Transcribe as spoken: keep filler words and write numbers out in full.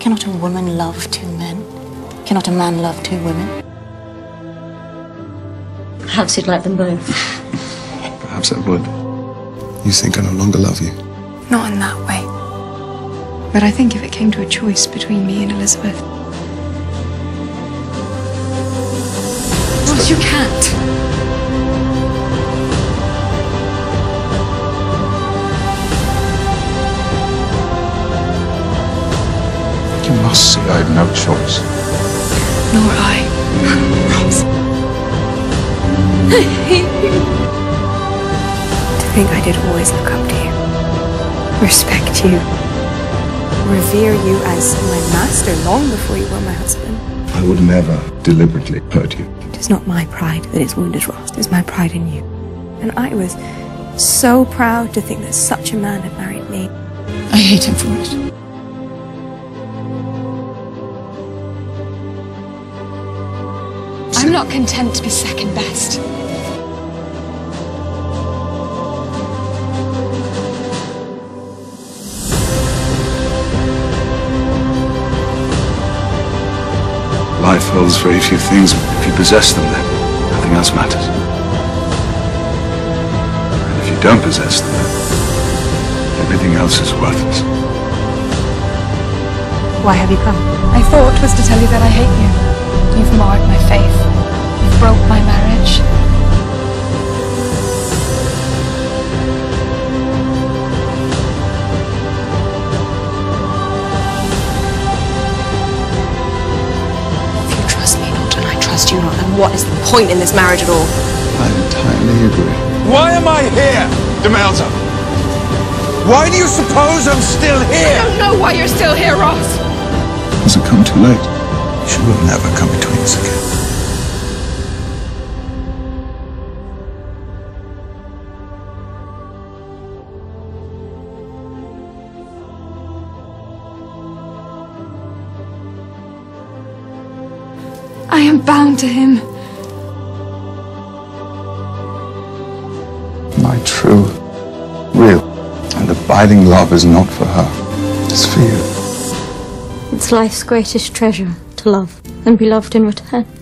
Cannot a woman love two men? Cannot a man love two women? Perhaps you'd like them both. Perhaps I would. You think I no longer love you? Not in that way. But I think if it came to a choice between me and Elizabeth... Ross, you can't. You must see I have no choice. Nor I. Ross. I hate you. To think I did always look up to you. Respect you. Revere you as my master long before you were my husband. I would never deliberately hurt you. It is not my pride that is wounded, Ross. It is my pride in you. And I was so proud to think that such a man had married me. I hate him for it. I'm not content to be second best. Life holds very few things. If you possess them, then nothing else matters. And if you don't possess them, then everything else is worthless. Why have you come? I thought was to tell you that I hate you. You've marred my faith. You've broke my marriage. If you trust me not and I trust you not, then what is the point in this marriage at all? I entirely agree. Why am I here, Demelza? Why do you suppose I'm still here? I don't know why you're still here, Ross. Has it come too late? She will never come between us again. I am bound to him. My true, real, and abiding love is not for her. It's for you. It's life's greatest treasure, to love and be loved in return.